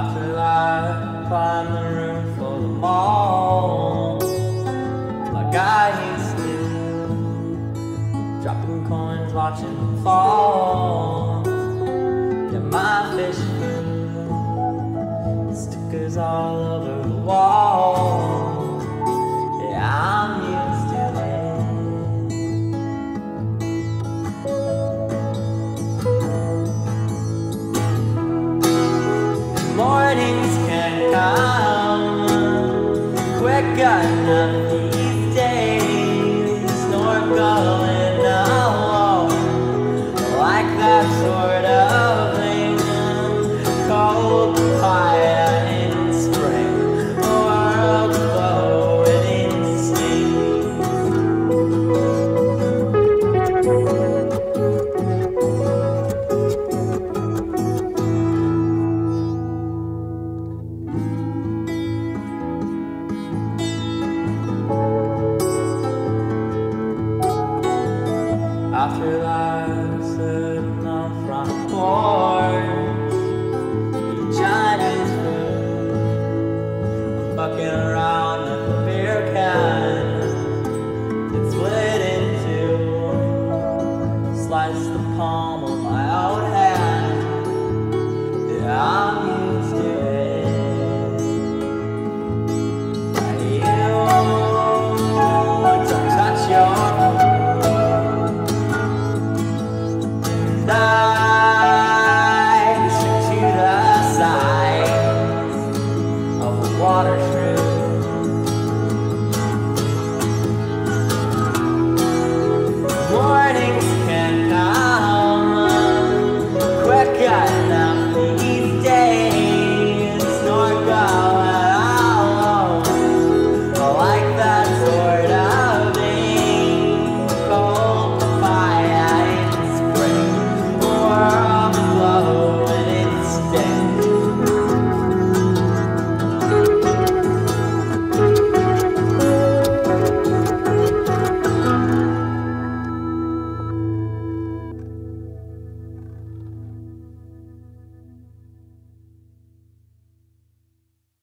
After I climbed the roof of the mall, like I used to, dropping coins, watching them fall. Get my fish food, stickers all over the wall. Yeah, I'm used to it. Mornings can come quicker enough these days. Snorkeling alone, like that sort of thing. Cold fire in spring, the world glowing in steam. After that